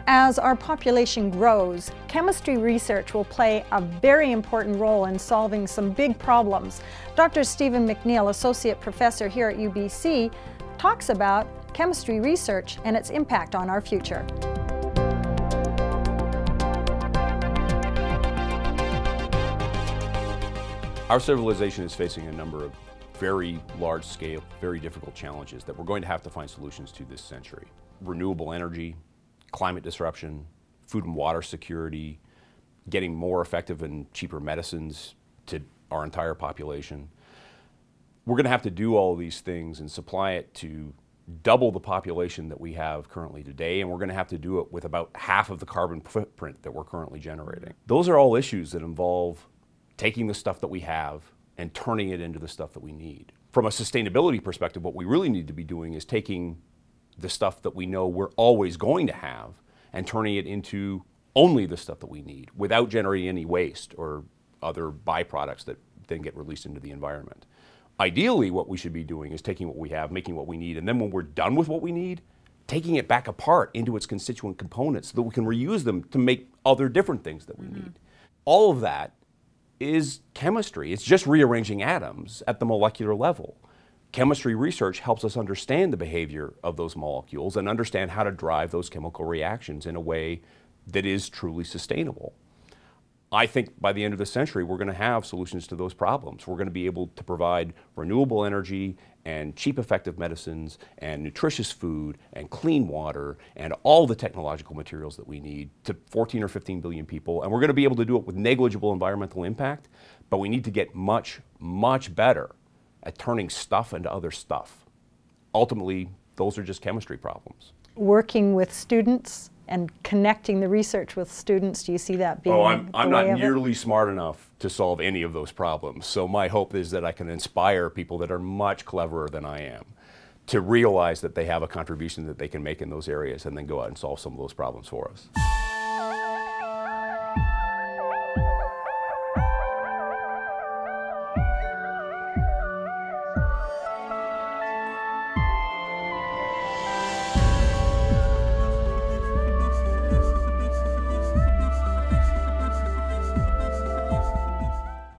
As our population grows, chemistry research will play a very important role in solving some big problems. Dr. Stephen McNeil, Associate Professor here at UBC, talks about chemistry research and its impact on our future. Our civilization is facing a number of very large-scale, very difficult challenges that we're going to have to find solutions to this century. Renewable energy, climate disruption, food and water security, getting more effective and cheaper medicines to our entire population. We're going to have to do all of these things and supply it to double the population that we have currently today, and we're going to have to do it with about half of the carbon footprint that we're currently generating. Those are all issues that involve taking the stuff that we have and turning it into the stuff that we need. From a sustainability perspective, what we really need to be doing is taking the stuff that we know we're always going to have and turning it into only the stuff that we need without generating any waste or other byproducts that then get released into the environment. Ideally, what we should be doing is taking what we have, making what we need, and then when we're done with what we need, taking it back apart into its constituent components so that we can reuse them to make other different things that we need. All of that is chemistry. It's just rearranging atoms at the molecular level. Chemistry research helps us understand the behavior of those molecules and understand how to drive those chemical reactions in a way that is truly sustainable. I think by the end of the century, we're going to have solutions to those problems. We're going to be able to provide renewable energy and cheap, effective medicines and nutritious food and clean water and all the technological materials that we need to 14 or 15 billion people. And we're going to be able to do it with negligible environmental impact, but we need to get much, much better at turning stuff into other stuff. Ultimately, those are just chemistry problems. Working with students and connecting the research with students, do you see that being I'm not nearly smart enough to solve any of those problems. So my hope is that I can inspire people that are much cleverer than I am to realize that they have a contribution that they can make in those areas and then go out and solve some of those problems for us.